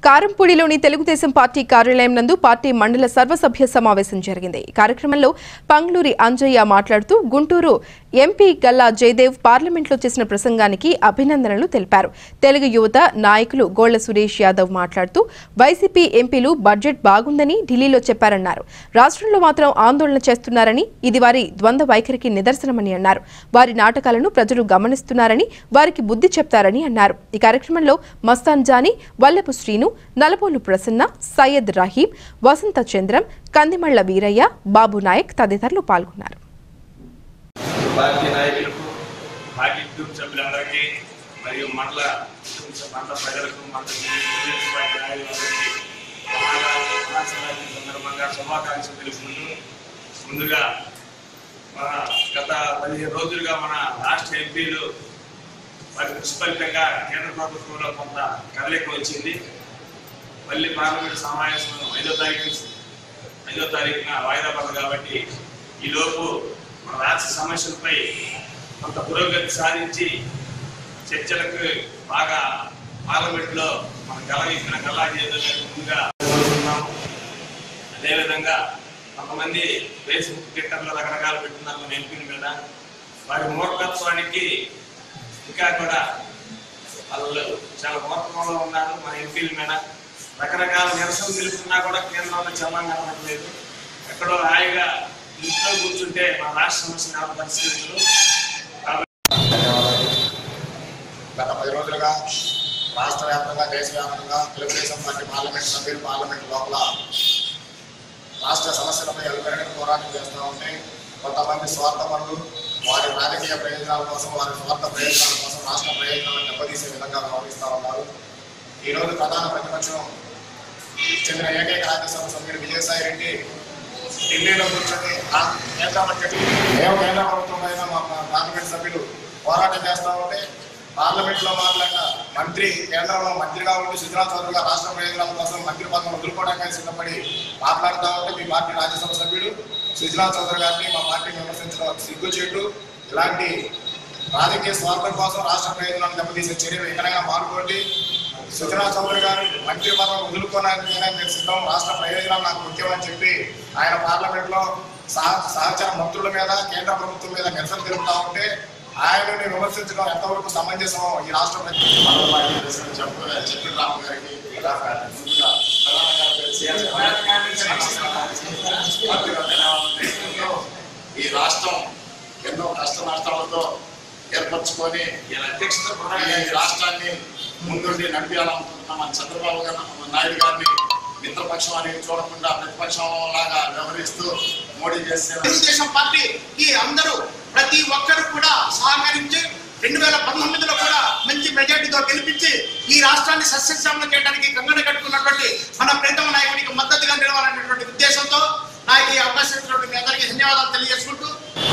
కారంపూడిలోని Telugu Desam party కార్యాలయం నందు party మండల సర్వసభ్య సమావేశం జరిగింది. ఈ కార్యక్రమంలో పంగ్లూరి అంజయ్య మాట్లాడుతూ గుంటూరు ఎంపీ గల్లా జయదేవ్ పార్లమెంట్లో చేసిన ప్రసంగానికి అభినందనలు తెలిపారు. తెలుగు యువత నాయకులు గోళ్ల సురేష్ యాదవ్ మాట్లాడుతూ వైసీపీ ఎంపీలు బడ్జెట్ బాగుందని ఢిల్లీలో చెప్పారన్నారు. రాష్ట్రంలో మాత్రం ఆందోళన చేస్తున్నారని, ఇది వారి ద్వంద్వ వైఖరికి నిదర్శనమని అన్నారు. వారి నాటకాలను ప్రజలు గమనిస్తున్నారని, వారికి బుద్ధి చెప్తారని అన్నారు. ఈ కార్యక్రమంలో మస్తాన్ జానీ, వల్లపు శ్రీను, నలపోలు ప్రసన్న, సయ్యద్ రహీం, వసంత చంద్రం, కందిమళ్ల వీరయ్య, బాబు నాయక్ తదితరులు పాల్గొన్నారు. పార్టీ నాయకులకు, పార్టీ కుటుంబ సభ్యులందరికీ మరియు మండల ప్రజలకు, సందర్భంగా శుభాకాంక్షలు తెలుపుకుంటూ, ముందుగా మన గత 15 రోజులుగా మన రాష్ట్ర ఎంపీలు వారి నిష్ఫలితంగా కేంద్ర ప్రభుత్వంలో కొంత కదలిక వచ్చింది. మళ్ళీ పార్లమెంట్ సమావేశం 5వ తారీఖున వాయిదా పడదు కాబట్టి ఈలోపు మన రాష్ట్ర సమస్యలపై కొంత పురోగతి సాధించి చర్చలకు బాగా పార్లమెంట్లో మన గల్లా జయదేవ్ ముందుగా కోరుతున్నాము. అదేవిధంగా కొంతమంది ఫేస్బుక్, ట్విట్టర్లో రకరకాలు పెట్టున్నారు మన ఎంపీల మీద. వారి మూర్ఖత్వానికి ఇంకా కూడా వాళ్ళు చాలా మూర్ఖంలో ఉన్నారు. మన ఎంపీల మీద రకరకాల నిరసన తెలుపుతున్నా కూడా కేంద్రంలో చల్లం కనబడలేదు. ఎక్కడో హాయిగా ఇంట్లో కూర్చుంటే మన రాష్ట్ర సమస్యలు పరిస్థితులు. గత 10 రోజులుగా రాష్ట్ర వ్యాప్తంగా, దేశవ్యాప్తంగా తెలుగుదేశం పార్టీ పార్లమెంట్ సభ్యులు పార్లమెంట్ లోపల రాష్ట్ర సమస్యలపై అలుపెరగని పోరాటం చేస్తూ ఉంటే కొంతమంది స్వార్థపరులు వారి రాజకీయ ప్రయోజనాల కోసం, వారి స్వార్థ ప్రయోజనాల కోసం రాష్ట్ర ప్రయోజనాలను దెబ్బతీసే విధంగా వ్యవహరిస్తూ ఉన్నారు. ఈరోజు ప్రధాన ప్రతిపక్షం చెందిన ఏకైక రాజ్యసభ సభ్యుడు విజయసాయి రెడ్డి ఢిల్లీలో కూర్చొని కేంద్ర బడ్జెట్ మేము కేంద్ర ప్రభుత్వం పైన మా పార్లమెంట్ సభ్యులు పోరాటం చేస్తూ ఉంటే పార్లమెంట్లో మాట్లాడిన మంత్రి, కేంద్రంలో మంత్రిగా ఉండి సుజనా చౌదరిగా రాష్ట్ర ప్రయోజనాల కోసం మంత్రి పదం వదులుకోవడానికి సిద్ధపడి మాట్లాడుతూ ఉంటే మీ పార్టీ రాజ్యసభ సభ్యుడు సుజనా చౌదరి గారిని మా పార్టీని విమర్శించడం సిగ్గుచేటు. ఇలాంటి రాజకీయ స్వార్థం కోసం రాష్ట్ర ప్రయోజనాలను దెబ్బతీసే చర్యలు ఎక్కడైనా మానుకోండి. సుజనా చౌదరి గారు మంత్రి పదం వదులుకోవడానికైనా మీరు సిద్ధం, రాష్ట్ర ప్రయోజనాలు నాకు ముఖ్యమని చెప్పి ఆయన పార్లమెంట్లో సహచర మంత్రుల మీద, కేంద్ర ప్రభుత్వం మీద నిరసన తెలుపుతా ఉంటే ఆయనని విమర్శించడం ఎంతవరకు సమంజసమో ఈ రాష్ట్ర చెప్పిన రాము గారికి ఈ రాష్ట్రం ఎన్నో కష్ట నష్టాలతో ఏర్పరచుకొని ఈ రాష్ట్రాన్ని ముందుండి నడిపించాలనుకుంటున్న మన చంద్రబాబు నాయుడు గారిని మిత్రపక్షం అనేది చూడకుండా ప్రతిపక్షం లాగా వ్యవహరిస్తూ మోడీ చేసే తెలుగుదేశం పార్టీకి అందరూ ప్రతి ఒక్కరు కూడా సహకరించి 2019లో కూడా మంచి మెజార్టీతో గెలిపించి ఈ రాష్ట్రాన్ని సస్యశ్యామలం చేయడానికి కంగన కట్టుకున్నటువంటి మన ప్రీతమ నాయకుడికి మద్దతుగా నిలవాలనేటువంటి ఉద్దేశంతో నాకు ఈ అవకాశం ఇచ్చినటువంటి మీ అందరికీ ధన్యవాదాలు తెలియజేసుకుంటూ